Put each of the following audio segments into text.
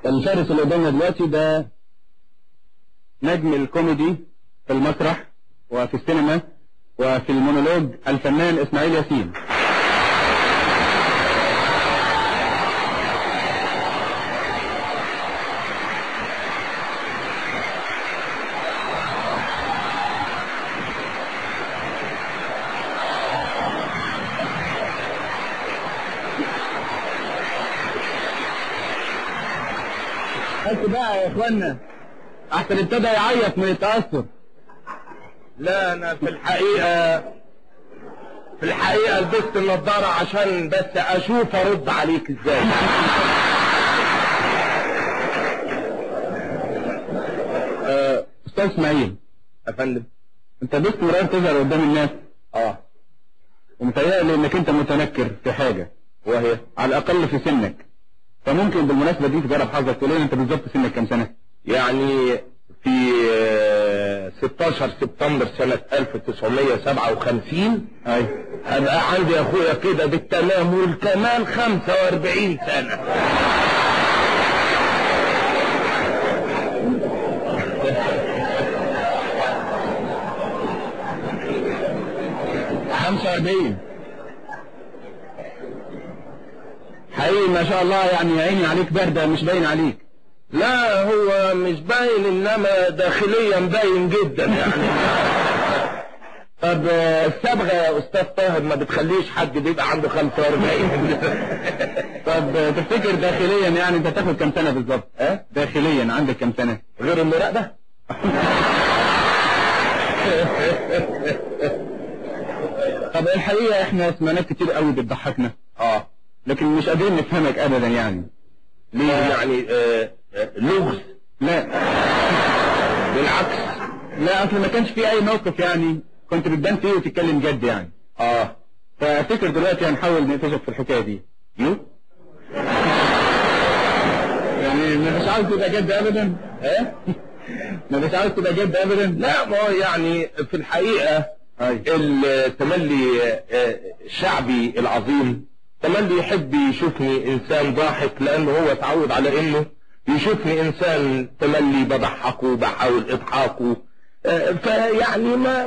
الفارس اللي قدامنا دلوقتي ده نجم الكوميدي في المسرح وفي السينما وفي المونولوج، الفنان اسماعيل ياسين. بس بقى يا اخوانا، احسن ابتدى يعيط من التأثر. لا انا في الحقيقة لبست النضارة عشان بس اشوف ارد عليك ازاي. استاذ اسماعيل يا فندم، انت باستمرار تظهر قدام الناس ومتهيألي انك انت متنكر في حاجة، وهي على الاقل في سنك. فممكن بالمناسبة دي تجرب حظك، تقول لي انت بالظبط سنك كام سنة؟ يعني في 16 سبتمبر سنة 1957 هبقى عندي اخويا كده بالتمام والكمال 45 سنة. حقيقي ما شاء الله، يعني عيني عليك باردة، مش باين عليك. لا هو مش باين، انما داخليا باين جدا يعني. طب الصبغه يا استاذ طاهر ما بتخليش حد بيبقى عنده 45. طب تفتكر داخليا يعني انت تاخد كام سنه بالظبط؟ داخليا عندك كام سنه غير المراقبه؟ طب الحقيقه احنا سمعناك كتير قوي بتضحكنا، لكن مش قادرين نفهمك ابدا. يعني ليه؟ يعني لغز؟ لا بالعكس، لا اصل ما كانش في اي موقف يعني كنت بتبان فيه وتتكلم جد يعني. فافتكر دلوقتي هنحاول نقفشك في الحكايه دي. يعني ما مش عاوز تبقى جد ابدا؟ ما مش عاوز تبقى جد ابدا؟ لا ما هو يعني في الحقيقه التملي الشعبي العظيم تملي يحب يشوفني انسان ضاحك، لانه هو اتعود على انه يشوفني انسان تملي بضحكه وبحاول اضحاكه. فيعني ما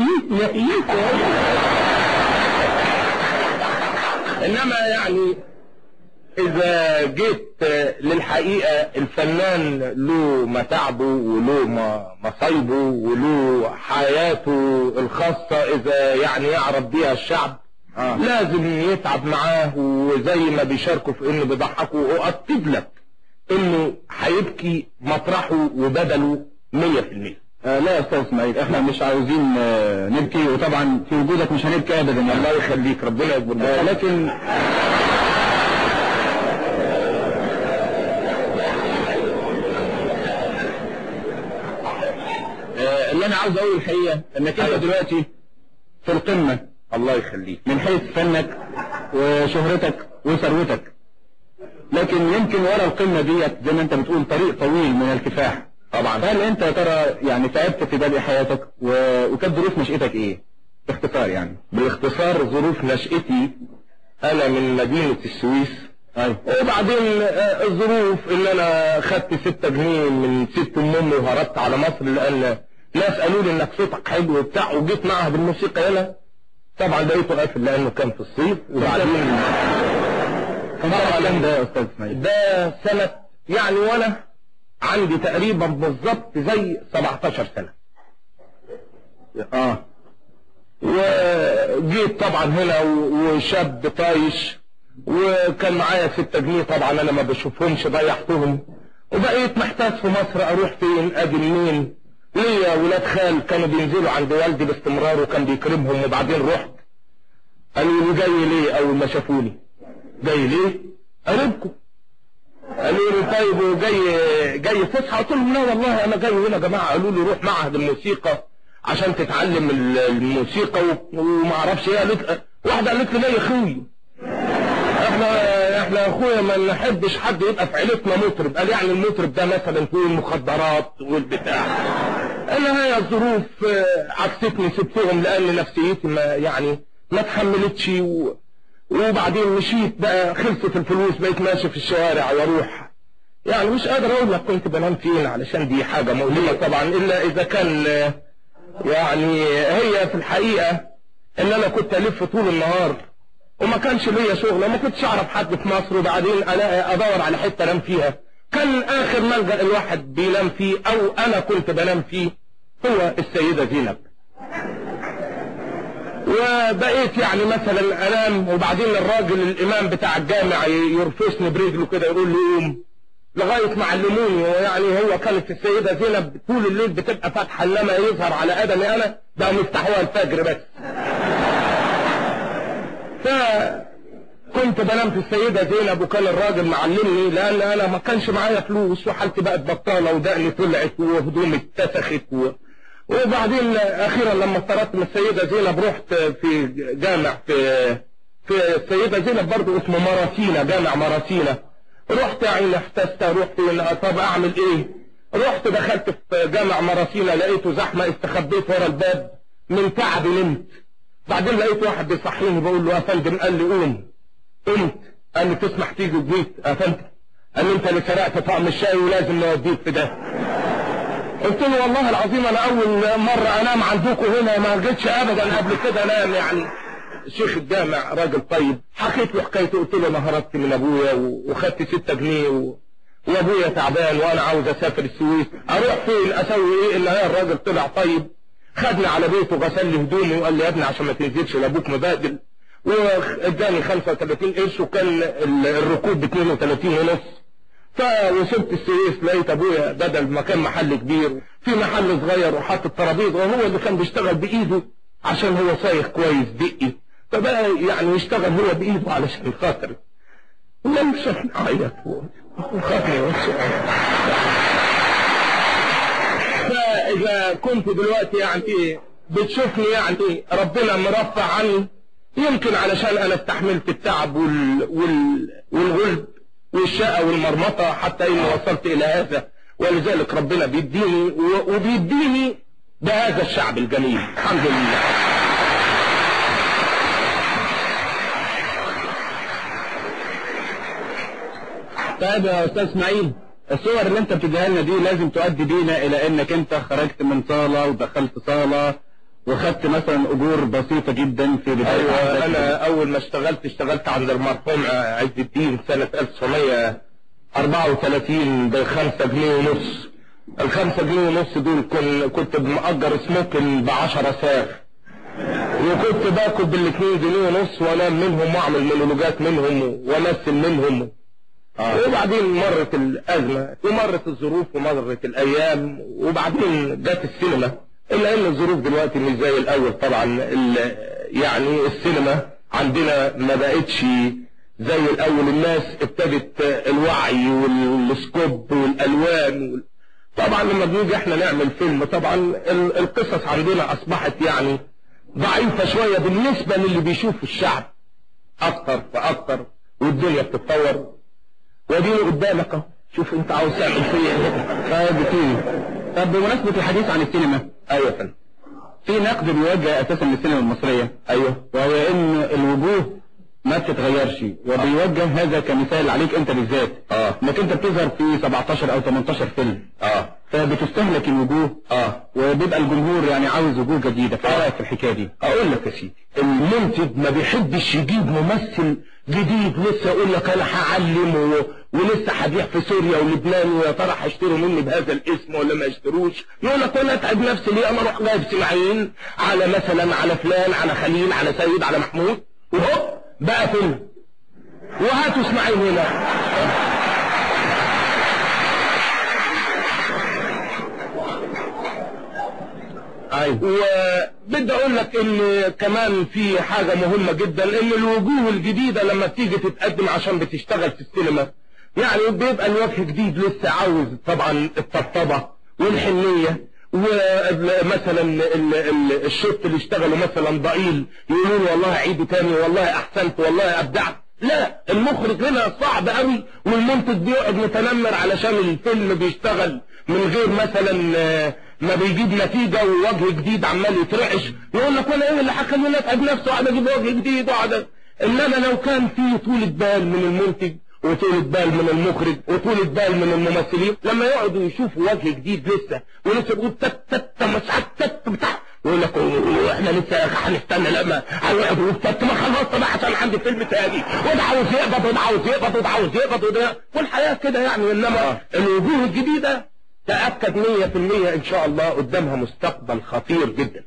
انما يعني اذا جيت للحقيقة الفنان له متاعبه وله مصايبه وله حياته الخاصة، اذا يعني يعرف بيها الشعب لازم يتعب معاه، وزي ما بيشاركوا في انه بيضحكوا واكد لك انه هيبكي مطرحه وبدله 100%. لا يا استاذ اسماعيل، احنا مش عاوزين نبكي، وطبعا في وجودك مش هنبكي ابدا. الله يخليك، ربنا يكبر. لكن اللي انا عاوز اقول الحقيقه انك انت دلوقتي في القمه. الله يخليك، من حيث فنك وشهرتك وثروتك، لكن يمكن ورا القمه ديت زي ما انت بتقول طريق طويل من الكفاح. طبعا. هل انت يا ترى يعني تعبت في بدء حياتك وكانت ظروف نشأتك ايه؟ باختصار يعني. باختصار ظروف نشأتي، انا من مدينة السويس. وبعدين الظروف ان انا خدت 6 جنيه من ست امي وهربت على مصر، لان ناس قالوا لي انك صوتك حلو وبتاع، وجيت معهد الموسيقى هنا. طبعا لقيته قافل لانه كان في الصيف. وبعدين طبعا ده يا استاذ اسماعيل ده سنة يعني وانا عندي تقريبا بالظبط زي 17 سنة. وجيت طبعا هنا وشاب طايش، وكان معايا 6 جنيه طبعا انا ما بشوفهمش، ضيعتهم. وبقيت محتاج في مصر اروح فين اجي منين. ليا ولاد خال كانوا بينزلوا عند والدي باستمرار وكان بيكرمهم. وبعدين رحت، قالوا لي جاي ليه؟ اول ما شافوني جاي ليه؟ قريبكم. قالوا لي طيب وجاي فسحه؟ قلت لهم لا والله انا جاي هنا يا جماعه. قالوا لي روح معهد الموسيقى عشان تتعلم الموسيقى وما اعرفش ايه. واحده قالت لي لا يا اخوي، احنا يا اخويا ما نحبش حد يبقى في عيلتنا مطرب. قال يعني المطرب ده مثلا فيه المخدرات والبتاع. انا هي الظروف عكستني، سبتهم لان نفسيتي ما اتحملتش. وبعدين مشيت بقى، خلصت الفلوس، بقيت ماشي في الشوارع واروح يعني مش قادر اقول لك كنت بنام فين، علشان دي حاجة مؤلمة طبعا، الا اذا كان يعني هي في الحقيقة ان انا كنت الف طول النهار وما كانش ليا شغل، وما كنتش اعرف حد في مصر، وبعدين ادور على حتة انام فيها. كان اخر ملجأ الواحد بينام فيه او انا كنت بنام فيه هو السيدة زينب. وبقيت يعني مثلا انام، وبعدين الراجل الامام بتاع الجامع يرفسني برجله كده يقول لي قوم، لغاية ما علموني. ويعني هو كانت السيدة زينب طول الليل بتبقى فاتحة، لما يظهر على ادمي انا بقوا يفتحوها الفجر بس. فكنت بنام في السيدة زينب، وكان الراجل معلمني، لان انا ما كانش معايا فلوس، وحالتي بقت بطالة، ودقني طلعت، وهدومي اتسخت وبعدين اخيرا لما اضطرت من السيدة زينب رحت في جامع في السيدة زينب برضو اسمه مراسينا، جامع مراسينا. رحت يعني احتست، رحت طب اعمل ايه؟ رحت دخلت في جامع مراسينا، لقيته زحمة، استخبيت ورا الباب، من تعب نمت. بعدين لقيت واحد بيصحيني، بقول له يا فندم، قال لي قوم. قمت، قال لي تسمح تيجي وجيت يا فندم؟ قال لي انت اللي سرقت طعم الشاي ولازم نوديك في ده. قلت له والله العظيم انا اول مرة انام عندكم هنا، ما جيتش ابدا قبل كده انام. يعني شيخ الجامع راجل طيب، حكيت له حكايته، قلت له انا هربت من ابويا وخدت 6 جنيه وابويا تعبان وانا عاوز اسافر السويس، اروح فين اسوي ايه؟ الا الراجل طلع طيب، خدني على بيته وغسل لي هدومي وقال لي يا ابني عشان ما تنزلش لابوك مبادل، واداني 35 قرش، وكان الركوب ب 32 ونص. فوصلت السويس لقيت ابويا بدل ما كان محل كبير في محل صغير، وحط الترابيزه، وهو اللي كان بيشتغل بايده عشان هو صايغ كويس دقي، فبقى يعني يشتغل هو بايده علشان خاطري. لم شافني عيط وخاطري فاذا كنت دلوقتي يعني بتشوفني يعني ربنا مرفع عني، يمكن علشان انا استحملت التعب والغلب والشقة والمرمطة حتى اني وصلت الى هذا، ولذلك ربنا بيديني وبيديني بهذا الشعب الجميل الحمد لله. طيب يا استاذ اسماعيل، الصور اللي انت بتديها لنا دي لازم تؤدي بينا الى انك انت خرجت من صالة ودخلت صالة وخدت مثلا اجور بسيطة جدا في بداية. ايوه، انا اول ما اشتغلت عند المرحوم عز الدين سنة 1934 ب5 جنيه ونص. ال5 جنيه ونص دول كنت مأجر سموكن ب10 ساغ، وكنت باكل بال2 جنيه ونص وانام منهم واعمل مونولوجات منهم وامثل منهم. وبعدين مرت الازمة ومرت الظروف ومرت الايام، وبعدين جت السينما، الا ان الظروف دلوقتي مش زي الاول طبعا. يعني السينما عندنا ما بقتش زي الاول، الناس ابتدت الوعي والسكوب والالوان طبعا لما بنيجي احنا نعمل فيلم طبعا القصص عندنا اصبحت يعني ضعيفة شوية بالنسبة للي بيشوف الشعب اكتر فاكتر، والدنيا بتتطور. وديني قدامك اهو، شوف انت عاوز تعمل فيا ايه. طب بمناسبة الحديث عن السينما، ايوه يا فندم، في نقد بيوجه اساسا للسينما المصرية، ايوه، وهو ان الوجوه ما بتتغيرش، وبيوجه هذا كمثال عليك انت بالذات، انك انت بتظهر في 17 او 18 فيلم، فبتستهلك الوجوه، وبيبقى الجمهور يعني عاوز وجوه جديدة. فايه رايك في الحكاية دي؟ اقول لك يا سيدي، المنتج ما بيحبش يجيب ممثل جديد لسه يقول لك انا هعلم ولسه هبيع في سوريا ولبنان، ويا ترى هيشتروا مني بهذا الاسم ولا ما يشتروش. يقول لك انا اتعب نفسي ليه؟ انا اروح جايب سماعين على مثلا على فلان، على خليل، على سيد، على محمود، وهوب بقى فيلم، وهاتوا اسماعيل هنا. وبدي اقول لك ان كمان في حاجة مهمة جدا، ان الوجوه الجديدة لما بتيجي تتقدم عشان بتشتغل في السينما يعني بيبقى الوجه جديد لسه عاوز طبعا الطبطبة والحنية، ومثلا الشوت اللي اشتغلوا مثلا ضئيل يقولوا له والله عيده تاني، والله احسنت، والله ابدعت. لا، المخرج هنا صعب قوي، والمنتج بيقعد متنمر علشان الفيلم بيشتغل من غير مثلا ما بيجيب نتيجة ووجه جديد عمال يترعش. يقول لك وانا ايه اللي هخليني اتعب نفسه وقعد اجيب وجه جديد وقعد. انما لو كان في طولة بال من المنتج وطولة بال من المخرج وطولة بال من الممثلين، لما يقعدوا يشوفوا وجه جديد لسه ولسه بيقول تت تت مش عارف تت بتاع، يقول لك احنا لسه هنستنى لما هيقعدوا تت، ما خلصت بقى عشان عندي فيلم تاني، وده عاوز يقبض وده عاوز يقبض وده عاوز يقبض وده، والحياه كده يعني. انما الوجوه الجديده تاكد 100% ان شاء الله قدامها مستقبل خطير جدا.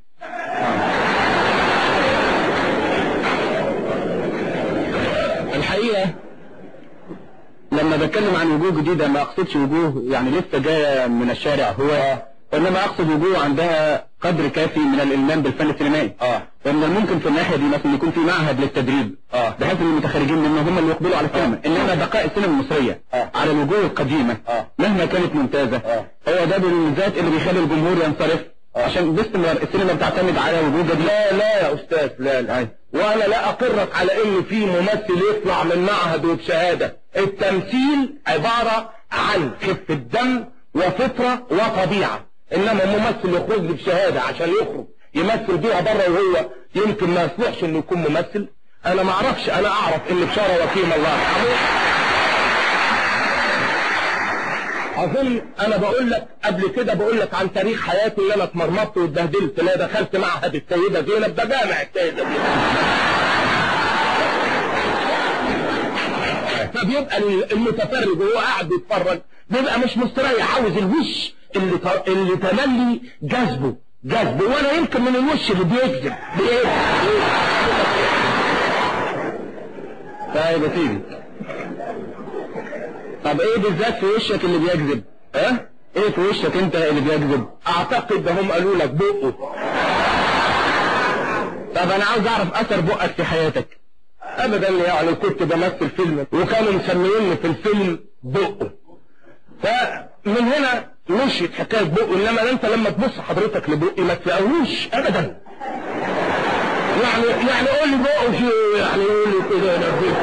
الحقيقه لما بتكلم عن وجوه جديده ما اقصدش وجوه يعني لسه جايه من الشارع، هو انما اقصد وجوه عندها قدر كافي من الالمام بالفن السينمائي. ومن الممكن في الناحيه دي مثلا يكون في معهد للتدريب بحيث ان المتخرجين منه هم اللي يقبلوا على السينما. انما بقاء السينما المصريه على الوجوه القديمه مهما كانت ممتازه هو ده بالذات اللي بيخلي الجمهور ينصرف، عشان باستمرار السينما بتعتمد على وجوه جديده. لا يا استاذ، لا وانا لا اقرك على ان في ممثل يطلع من معهد وبشهاده. التمثيل عباره عن خفه دم وفطره وطبيعه، انما ممثل يخرج لي بشهاده عشان يخرج يمثل بيها بره وهو يمكن ما يصلحش انه يكون ممثل. انا ما اعرفش، انا اعرف ان بشاره وكيم الله يرحمه اظن انا بقول لك قبل كده، بقول لك عن تاريخ حياتي اللي انا اتمرمطت واتبهدلت. لا دخلت معهد السيده زينب، ده جامع السيده زينب. فبيبقى المتفرج وهو قاعد بيتفرج بيبقى مش مستريح، عاوز الوش اللي تملي جذبه، وانا يمكن من الوش اللي بيجذب طيب يا سيدي، طب ايه بالذات في وشك اللي بيجذب؟ ايه في وشك انت اللي بيجذب؟ اعتقد ده هم قالوا لك بقه. طب انا عاوز اعرف اثر بقك في حياتك. ابدا، يعني كنت بمثل فيلم وكانوا مسميني في الفيلم بقه، فمن هنا مشيت حكايه بقه. انما انت لما تبص حضرتك لبقي ما تلاقوش ابدا. يعني قول لي بقه شو، يعني قول لي كده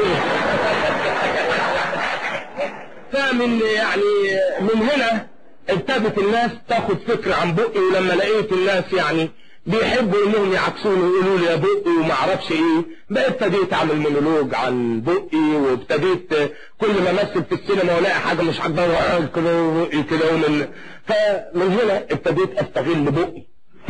فمن يعني من هنا ابتدت الناس تاخد فكره عن بقي. ولما لقيت الناس يعني بيحبوا انهم يعكسوني ويقولوا لي يا بقي وما اعرفش ايه، بقى ابتديت اعمل مونولوج عن بقي، وابتديت كل ما امثل في السينما والاقي حاجه مش عاجباني كده بقي كده فمن هنا ابتديت استغل بقي.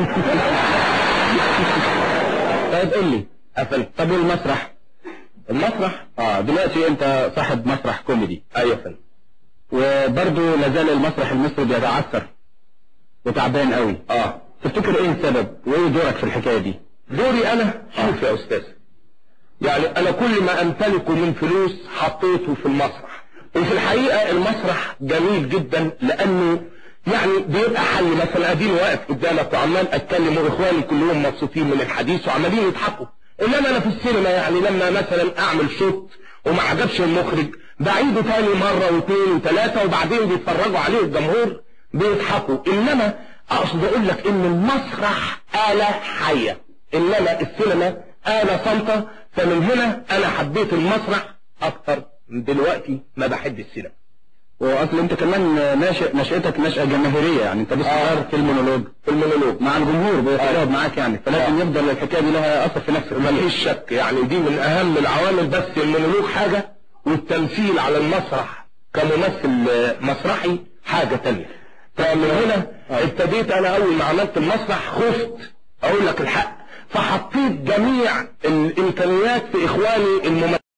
طيب قول لي قفلت. طب والمسرح؟ المسرح دلوقتي انت صاحب مسرح كوميدي. ايوه فندم. وبرضه لازال المسرح المصري بيتعثر وتعبان قوي. تفتكر ايه السبب وايه دورك في الحكايه دي؟ دوري انا شوف يا استاذ، يعني انا كل ما امتلكه من فلوس حطيته في المسرح. وفي الحقيقه المسرح جميل جدا لانه يعني بيبقى حل. مثلا اديني واقف قدامك وعمال اتكلم واخواني كلهم مبسوطين من الحديث وعمالين يضحكوا. انما انا في السينما يعني لما مثلا اعمل شوت وما عجبش المخرج بعيده تاني مره واثنين وثلاثه وبعدين بيتفرجوا عليه الجمهور بيضحكوا. انما اقصد اقول لك ان المسرح آلة حية، انما السينما آلة صامتة. فمن هنا انا حبيت المسرح اكتر دلوقتي ما بحب السينما. واصل انت كمان نشأتك نشأة جماهيرية، يعني انت باستمرار في المونولوج مع الجمهور بيتجاوب معاك، يعني فلازم يفضل الحكايه دي لها اثر في نفسك. مفيش شك، يعني دي من اهم العوامل. بس المونولوج حاجه والتمثيل على المسرح كممثل مسرحي حاجه تانية. فمن هنا ابتديت انا اول ما عملت المسرح خفت اقول لك الحق، فحطيت جميع الامكانيات في اخواني الممثلين